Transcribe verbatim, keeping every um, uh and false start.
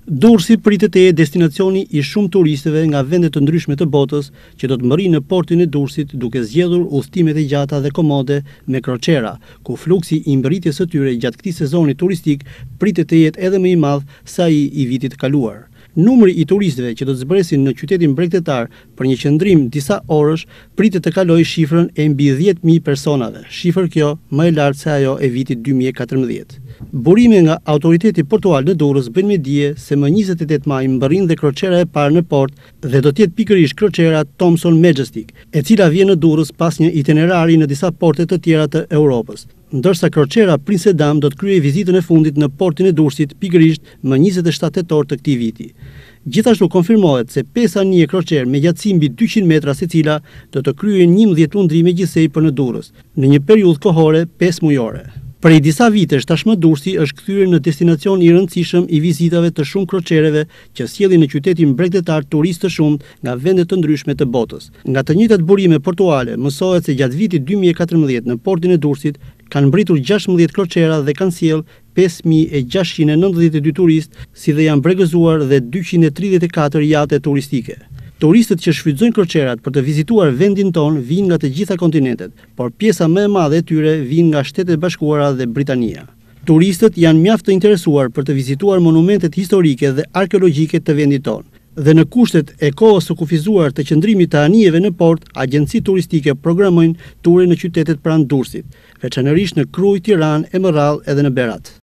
Durrësi pritet të jetë destinacioni i shumë turistëve nga vende të ndryshme të botës që do të mbërrinë në portin e Durrësit duke zgjedhur udhëtimet e gjata dhe komode me kroçera, ku fluksi i mbërritjes së tyre gjatë këtij sezoni turistik pritet të jetë edhe më i madh se ai i vitit të kaluar. Numri i turistëve që do të zbresin në qytetin bregdetar për një qëndrim disa orësh pritet të kalojë shifrën e mbi dhjetë mijë personave, shifër kjo më e lartë se ajo e vitit dy mijë e katërmbëdhjetë. Burime nga autoriteti portual në Durrës bëjnë me dije se më njëzet e tetë maj mbërrin dhe kroçera e parë në port dhe do të jetë pikërisht kroçera Thomson Majestic, e cila vjen në Durrës pas një itinerari në disa porte të tjera të Europës. Ndërsa kroçera Prince Adam do të kryejë vizitën e fundit në portin e Durrësit pikërisht më njëzet e shtatë tetor të këtij viti. Gjithashtu konfirmohet se pesë anije kroçerë me gjatësi mbi dyqind metra secila do të kryejnë njëmbëdhjetë undrime gjithsej për në Durrës, në një periudhë kohore pesë mujore. Prej disa vitesh tashmë Durrësi është kthyer në destinacion i rëndësishëm i vizitave të shumë kroçereve që sjellin në qytetin bregdetar turistë të shumtë nga vende të ndryshme të botës. Nga të njëjtat burime portuale mësohet se gjatë vitit dy mijë e katërmbëdhjetë në portin e Durrësit kanë mbritur gjashtëmbëdhjetë kroçera dhe kanë sjellë pesë mijë e gjashtëqind e nëntëdhjetë e dy turistë, si dhe janë bregëzuar dhe dyqind e tridhjetë e katër jate turistike. Turistët që shfrytëzojnë kroçerat për të vizituar vendin tonë vijnë nga të gjitha kontinentet, por pjesa më e madhe e tyre vijnë nga Shtetet e Bashkuara dhe Britania. Turistët janë mjaft të interesuar për të vizituar monumentet historike dhe arkeologjike të vendit tonë. Dhe në kushtet e kohës së kufizuar të qëndrimit të anijeve në port, agjencitë turistike programojnë ture në qytetet pranë Durrësit, veçanërisht në Krujë, Tiranë, Emërrall edhe në Berat.